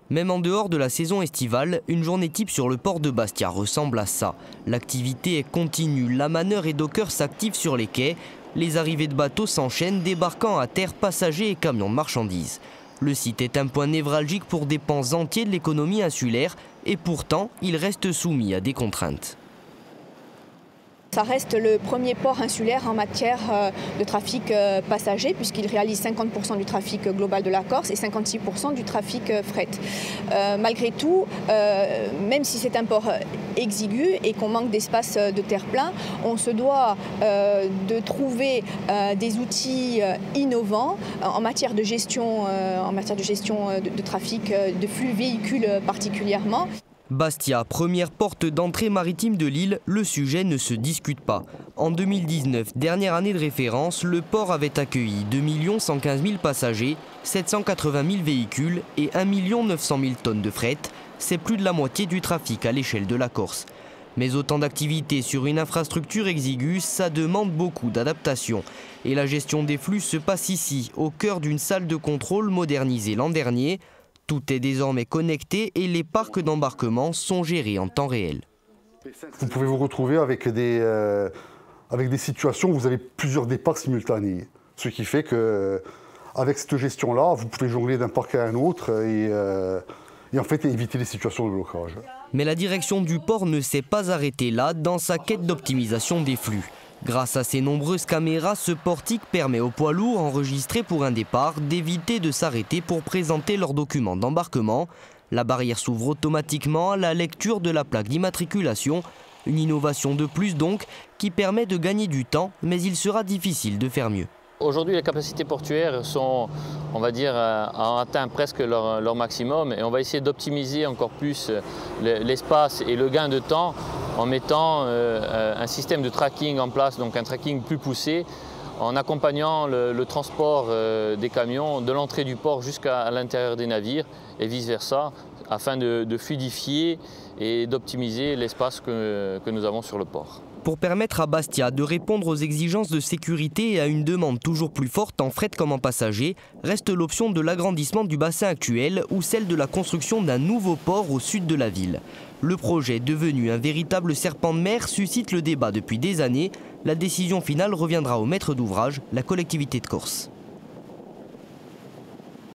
Même en dehors de la saison estivale, une journée type sur le port de Bastia ressemble à ça. L'activité est continue, la manœuvre et dockers s'activent sur les quais. Les arrivées de bateaux s'enchaînent, débarquant à terre passagers et camions de marchandises. Le site est un point névralgique pour des pans entiers de l'économie insulaire et pourtant, il reste soumis à des contraintes. Ça reste le premier port insulaire en matière de trafic passager puisqu'il réalise 50% du trafic global de la Corse et 56% du trafic fret. Malgré tout, même si c'est un port exigu et qu'on manque d'espace de terre-plein, on se doit de trouver des outils innovants en matière de gestion, de trafic de flux véhicules particulièrement. Bastia, première porte d'entrée maritime de l'île, le sujet ne se discute pas. En 2019, dernière année de référence, le port avait accueilli 2 115 000 passagers, 780 000 véhicules et 1 900 000 tonnes de fret. C'est plus de la moitié du trafic à l'échelle de la Corse. Mais autant d'activités sur une infrastructure exiguë, ça demande beaucoup d'adaptation. Et la gestion des flux se passe ici, au cœur d'une salle de contrôle modernisée l'an dernier. Tout est désormais connecté et les parcs d'embarquement sont gérés en temps réel. Vous pouvez vous retrouver avec des situations où vous avez plusieurs départs simultanés. Ce qui fait qu'avec cette gestion-là, vous pouvez jongler d'un parc à un autre et en fait éviter les situations de blocage. Mais la direction du port ne s'est pas arrêtée là dans sa quête d'optimisation des flux. Grâce à ses nombreuses caméras, ce portique permet aux poids lourds enregistrés pour un départ d'éviter de s'arrêter pour présenter leurs documents d'embarquement. La barrière s'ouvre automatiquement à la lecture de la plaque d'immatriculation. Une innovation de plus donc qui permet de gagner du temps, mais il sera difficile de faire mieux. Aujourd'hui, les capacités portuaires sont, on va dire, ont atteint presque leur maximum et on va essayer d'optimiser encore plus l'espace et le gain de temps en mettant un système de tracking en place, donc un tracking plus poussé, en accompagnant le transport des camions de l'entrée du port jusqu'à l'intérieur des navires et vice-versa, afin de fluidifier et d'optimiser l'espace que nous avons sur le port. Pour permettre à Bastia de répondre aux exigences de sécurité et à une demande toujours plus forte en fret comme en passager, reste l'option de l'agrandissement du bassin actuel ou celle de la construction d'un nouveau port au sud de la ville. Le projet, devenu un véritable serpent de mer, suscite le débat depuis des années. La décision finale reviendra au maître d'ouvrage, la collectivité de Corse.